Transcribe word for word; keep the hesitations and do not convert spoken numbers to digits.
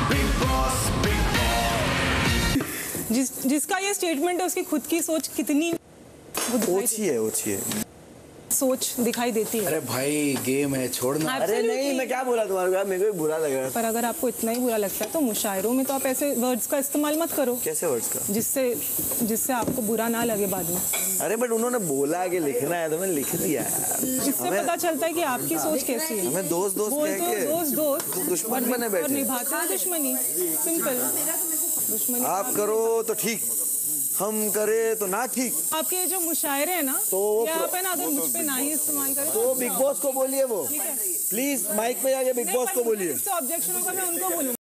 जिस जिसका ये स्टेटमेंट है उसकी खुद की सोच कितनी ओछी है ओछी है सोच दिखाई देती है। अरे भाई गेम है छोड़ना। अरे नहीं मैं क्या बोला तुम्हारे को, मेरे को भी बुरा लगा। पर अगर आपको इतना ही बुरा लगता है तो मुशायरों में तो आप ऐसे वर्ड्स का इस्तेमाल मत करो। कैसे वर्ड्स का? जिससे जिससे आपको बुरा ना लगे बाद में। अरे बट उन्होंने बोला कि लिखना है तो मैंने लिख दिया यार। इससे पता चलता है कि आपकी सोच कैसी है। हमें दोस्त दोस्त कह के दोस्त दोस्त दुश्मन बने बैठे और निभाते हैं दुश्मनी। सिंपल दुश्मनी। आप करो तो ठीक, हम करे तो ना ठीक। आपके जो मुशायरे हैं ना तो ये आप है ना अगर मुझ पे ना ही इस्तेमाल करें तो बिग बॉस को बोलिए, वो प्लीज माइक पे आके बिग बॉस को बोलिए। ऑब्जेक्शन होगा मैं उनको बोलूंगा।